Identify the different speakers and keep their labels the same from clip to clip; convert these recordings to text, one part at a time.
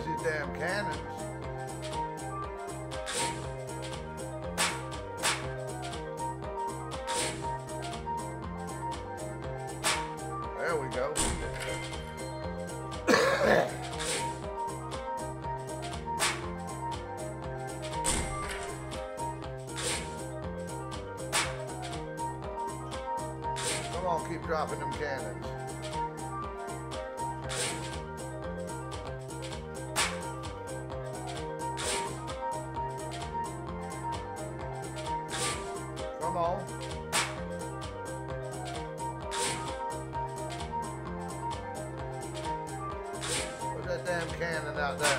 Speaker 1: these damn cannons. There we go. Come on, keep dropping them cannons. Come on. Put that damn cannon out there.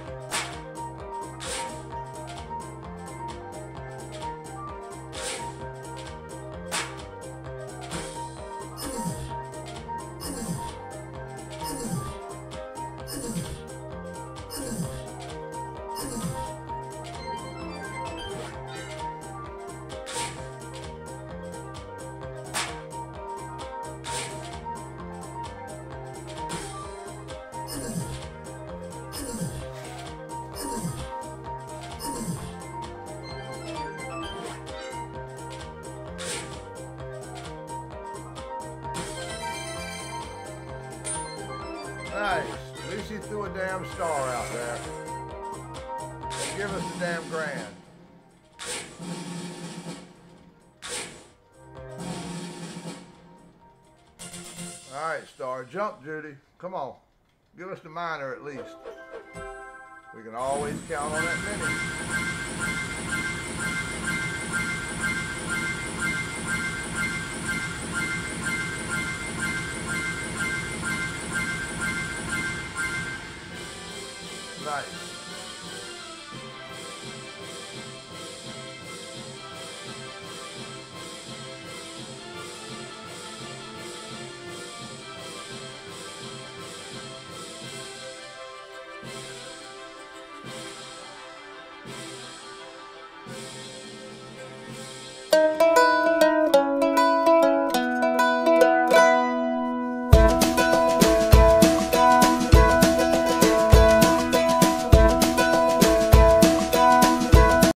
Speaker 1: Nice. At least he threw a damn star out there. And give us the damn grand. Alright, star. Jump, Judy. Come on. Give us the minor at least. We can always count on that mini. Nice.